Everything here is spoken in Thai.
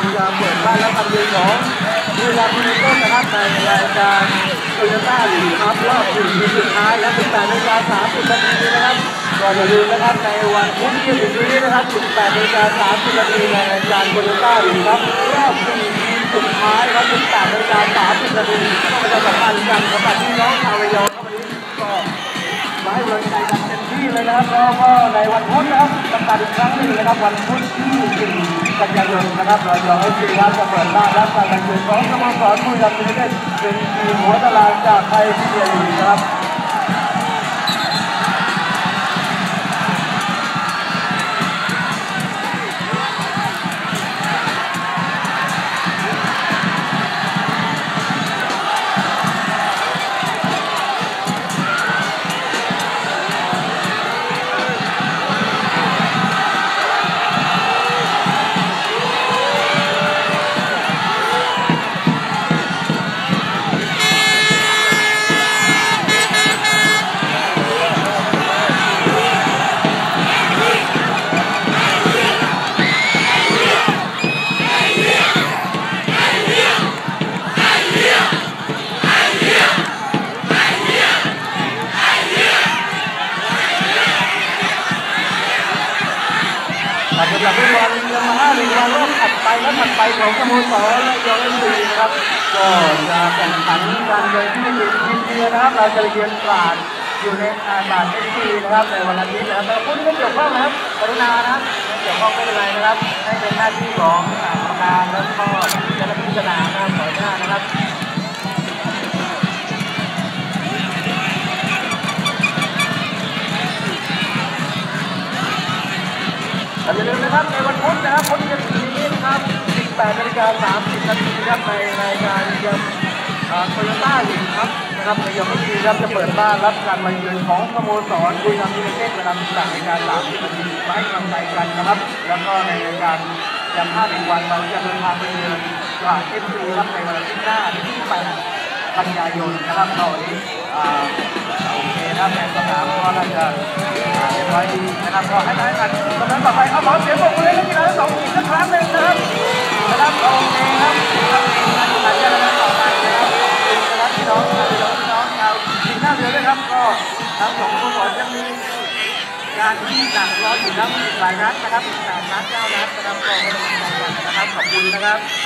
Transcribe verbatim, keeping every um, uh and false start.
จะเปิดบ้านและทำเรื่องของเวลาคุณเต้นนะครับในรายการโตโยต้าลีกครับรอบหนึ่งทีสุดท้ายและสิบแปดนาฬิกาสามสิบนาทีนะครับก็อย่าลืมนะครับในวันพุธที่จะถึงนี้นะครับสิบแปดนาฬิกาสามสิบนาทีในรายการโตโยต้าลีกครับรอบหนึ่งทีสุดท้ายครับสิบแปดนาฬิกาสามสิบนาทีก็จะสัมพันธ์กันสำหรับพี่น้องชาวระยองวันนี้ก็มาให้กำลังใจกันเต็มที่เลยนะครับแล้วก็ในวันพุธนะครับประกาศอีกครั้งหนึ่งนะครับวันพุธที่สี่กันยายนนะครับเราจะให้ทีมจะเปิดบ้านรับการแข่งขันของสโมสรบุรีรัมย์ยูไนเต็ดเป็นทีมหัวตารางจากไทยพรีเมียร์ลีกนะครับสำหรับฟุตบอลลีกมาห้าลีกวันรอบถัดไปและถัดไปของสโมสรระยองเอฟซีนะครับก็จะแข่งขันกันโดยที่ไม่มีทีมเยือนนะครับเราจะเยือนตราดอยู่ในอาคารเอฟซีนะครับในวันอาทิตย์นะครับแต่ผู้ที่ไม่เกี่ยวข้องนะครับกรุณานะครับไม่เกี่ยวข้องไม่เป็นไรนะครับให้เป็นหน้าที่ของประธานและก็เจ้าหน้าที่สนามนะครับขออนุญาตนะครับอย่าลืมนะครับในวันพุธนะครับพุธที่จะถึงนี้นะครับสิบแปดนาฬิกาสามสิบนาทีครับในรายการโตโยต้าลีกครับนะครับระยองเอฟซีครับจะเปิดบ้านรับการมาเยือนของสโมสรบุรีรัมย์ยูไนเต็ดเวลาสิบแปดนาฬิกาสามสิบนาทีมาให้กำลังใจกันนะครับแล้วก็ในรายการยามห้าในวันเราจะเดินทางไปเยือนตราดเอฟซีครับในวันอาทิตย์หน้าที่แปดกันยายนนะครับตอนนี้โอเคนะแฟนสนามก็น่าจะเรียบร้อยดีนะครับก็ให้ได้กันตอนนั้นต่อไปเอาขอเสียงปรบมือให้นักกีฬาทั้งสองทีมสักครั้งหนึ่งนะครับนะครับโอเคครับครับเองนะการเจรจาต่อไปนะครับนะครับพี่น้องพี่น้องพี่น้องชาวทีมหน้าเรือด้วยครับก็ทั้งสองสโมสรยังมีการที่หนักรออยู่ทั้งหลายนัดนะครับแปดนัดเก้านัดนะครับก็ให้กำลังใจกันนะครับขอบคุณนะครับ